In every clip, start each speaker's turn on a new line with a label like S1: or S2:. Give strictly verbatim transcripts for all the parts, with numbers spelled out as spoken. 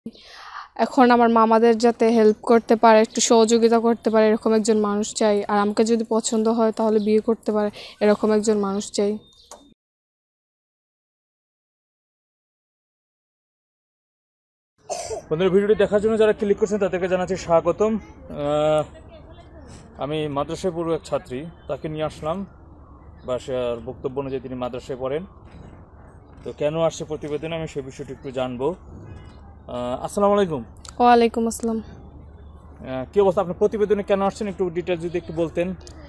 S1: এখন আমার মামাদের যাতে হেল্প করতে পারে, একটু সহযোগিতা করতে পারে এরকম একজন মানুষ চাই। আর আমাকে যদি পছন্দ হয় তাহলে বিয়ে করতে পারে এরকম একজন মানুষ চাই।
S2: বন্ধুরা, ভিডিওটি দেখার জন্য যারা ক্লিক করছেন তাদেরকে জানাচ্ছি স্বাগতম। আমি মাদ্রাসায় পড়ুয়া এক ছাত্রী, তাকে নিয়ে আসলাম বাসার বক্তব্য অনুযায়ী তিনি মাদ্রাসায় পড়েন। তো কেন আসছে প্রতিবেদনে আমি সে বিষয়টি একটু জানবো। আসসালামু আলাইকুম।
S1: ওয়ালাইকুম আসসালাম।
S2: কি অবস্থা? আপনার প্রতিবেদনে কেন আসছেন একটু ডিটেলস যদি একটু বলতেন।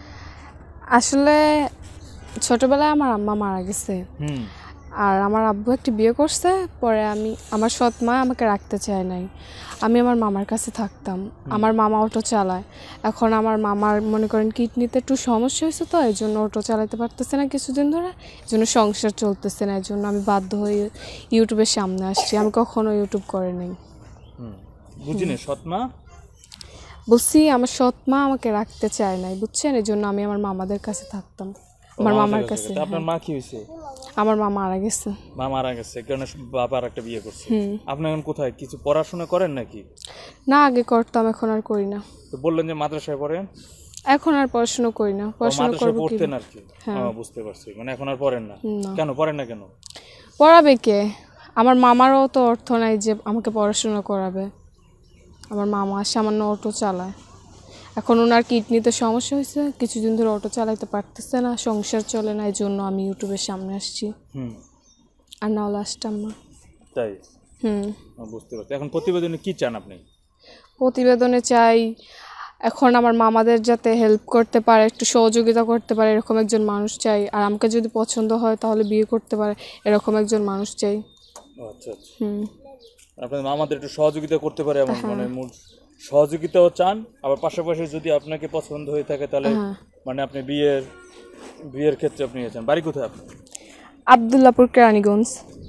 S1: আসলে ছোটবেলায় আমার আম্মা মারা গেছে, আর আমার আব্বু একটি বিয়ে করছে। পরে আমি আমার সৎ মা আমাকে রাখতে চায় নাই, আমি আমার মামার কাছে থাকতাম। আমার মামা অটো চালায়। এখন আমার মামার মনে করেন কিডনিতে একটু সমস্যা হয়েছে, তো এই জন্য অটো চালাতে পারতেছে না কিছুদিন ধরে, এই জন্য সংসার চলতেছে না। এই জন্য আমি বাধ্য হয়ে ইউটিউবের সামনে আসছি। আমি কখনো ইউটিউব করে নাই।
S2: বুঝিনি সৎ মা
S1: বুঝছি, আমার সৎ মা আমাকে রাখতে চায় নাই, বুঝছেন? এই জন্য আমি আমার মামাদের কাছে থাকতাম, আমার মামার কাছে।
S2: আপনার মা কি হয়েছে?
S1: আমার মা মারা গেছে।
S2: মা মারা গেছে কারণ বাবা আর একটা বিয়ে করছে। আপনি এখন কোথায় কিছু পড়াশোনা করেন নাকি?
S1: না, আগে করতাম, এখন আর করি না।
S2: তো বললেন যে মাদ্রাসায় পড়েন।
S1: এখন আর পড়াশোনা করি না। পড়াশোনা করব কি?
S2: পড়তেন আর কি। হ্যাঁ, বুঝতে পারছি। মানে এখন আর পড়েন না। কেন পড়েন না? কেন
S1: পড়াবে কে? আমার মামারও তো অর্থ নাই যে আমাকে পড়াশোনা করাবে। আমার মামা সামান্য অটো চালায়। এখন ওনার কিডনিতে সমস্যা হয়েছে, কিছুদিন ধরে অটো চালাইতে পারতেছে না, সংসার চলে না। এই জন্য আমি ইউটিউবের সামনে আসছি। হুম আর না হলে আসতাম না।
S2: তাই? হুম, বুঝতে পারছি। এখন প্রতিবেদনে কি চান আপনি?
S1: প্রতিবেদনে চাই এখন আমার মামাদের যাতে হেল্প করতে পারে, একটু সহযোগিতা করতে পারে এরকম একজন মানুষ চাই। আর আমাকে যদি পছন্দ হয় তাহলে বিয়ে করতে পারে এরকম একজন মানুষ চাই।
S2: আচ্ছা আচ্ছা। হুম, আপনাদের মামাদের একটু সহযোগিতা করতে পারে এমন মানে মূল সহযোগিতাও চান। আবার পাশাপাশি যদি আপনাকে পছন্দ হয়ে থাকে তাহলে মানে আপনি বিয়ের বিয়ের ক্ষেত্রে আপনি আছেন। বাড়ি কোথায় আপনার?
S1: আব্দুল্লাহপুর, কেরানীগঞ্জ।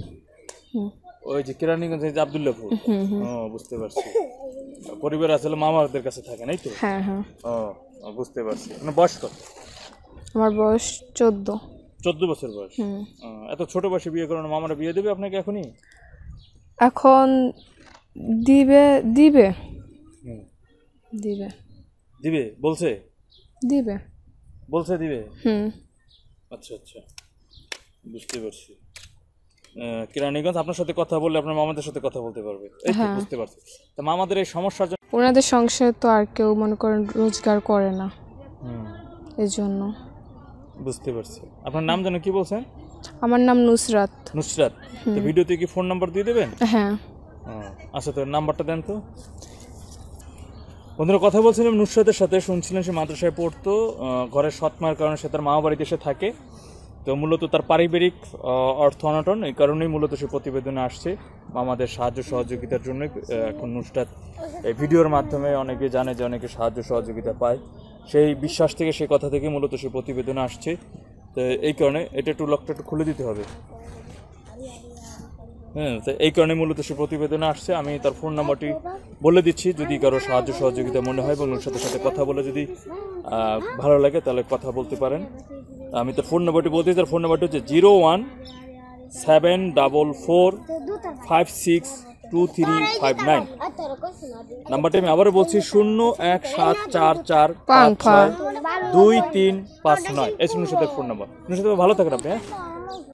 S2: ওই যে কেরানীগঞ্জ, এই যে আব্দুল্লাহপুর। ও, বুঝতে পারছি। পরিবার আসলে মামাদের কাছে থাকে, নাই তো?
S1: হ্যাঁ হ্যাঁ।
S2: ও, বুঝতে পারছি। আপনার বয়স কত?
S1: আমার বয়স চোদ্দ।
S2: চোদ্দ বছর বয়স? এত ছোট বয়সে বিয়ে করেন, মামারা বিয়ে দেবে আপনাকে এখনই?
S1: এখন দিবে দিবে দিবে
S2: দিবে বলছে? দিবে বলছে দিবে? হুম, আচ্ছা আচ্ছা, বুঝতে পারছি। কেরানীগঞ্জ। আপনার সাথে কথা বললে আপনার মামাদের সাথে কথা বলতে পারবে, এই তো? বুঝতে পারছি। তা মামাদের এই সমস্যার জন্য
S1: ওনাদের সংসারে তো আর কেউ মনে করেন রোজগার করে না, এই জন্য।
S2: বুঝতে পারছি। আপনার নাম যেন কি বলছেন?
S1: আমার নাম নুসরাত।
S2: নুসরাত। তো ভিডিওতে কি ফোন নাম্বার দিয়ে দেবেন?
S1: হ্যাঁ।
S2: আচ্ছা, তো নাম্বারটা দেন তো। বন্ধুরা, কথা বলছিলাম নুসরাতের সাথে। শুনছিলেন সে মাদ্রাসায় পড়তো, ঘরের সৎ মায়ের কারণে সে তার মামা বাড়িতে এসে থাকে। তো মূলত তার পারিবারিক অর্থ অনটন, এই কারণেই মূলত সে প্রতিবেদনে আসছে মামাদের সাহায্য সহযোগিতার জন্য। এখন নুসরাত এই ভিডিওর মাধ্যমে অনেকে জানে যে অনেকে সাহায্য সহযোগিতা পায়, সেই বিশ্বাস থেকে, সেই কথা থেকে মূলত সে প্রতিবেদনে আসছে। তো এই কারণে এটা একটু লকটা একটু খুলে দিতে হবে। হ্যাঁ, তো এই কারণে মূলত সে প্রতিবেদনে আসছে। আমি তার ফোন নাম্বারটি বলে দিচ্ছি, যদি কারো সাহায্য সহযোগিতা মনে হয় এবং ওর সাথে সাথে কথা বলে যদি ভালো লাগে তাহলে কথা বলতে পারেন। আমি তার ফোন নাম্বারটি বলতে, তার ফোন নাম্বারটি হচ্ছে zero one seven double four five six two three five nine. নাম্বারটি আমি আবারও বলছি, শূন্য এক সাত চার চার পাঁচ ছয় দুই তিন পাঁচ নয়। এই নুসরাতের ফোন নাম্বার। নুসরাত, ভালো থাকেন আপনি। হ্যাঁ।